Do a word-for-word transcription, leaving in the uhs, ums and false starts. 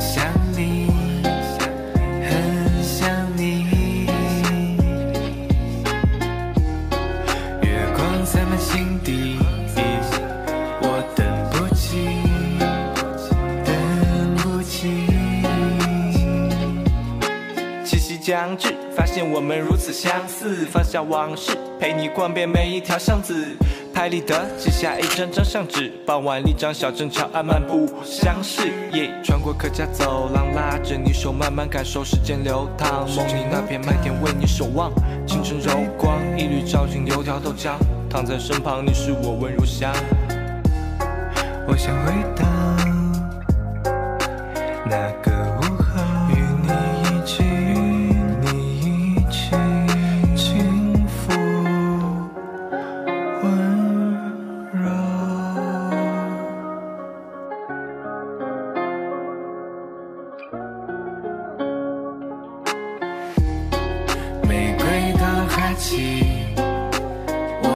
想你，很想你。月光洒满心底，我等不及，等不及。七夕将至，发现我们如此相似，放下往事，陪你逛遍每一条巷子。拍立得记下一张张相纸，傍晚里长小镇桥岸漫步相视。夜穿过客家走廊，拉着你手慢慢感受时间流淌。梦里那片麦田为你守望，清晨柔光一缕照进油条豆浆，躺在身旁你是我温柔乡。我想回到那个午后，与你一起，与你一起轻抚温柔。玫瑰到花期。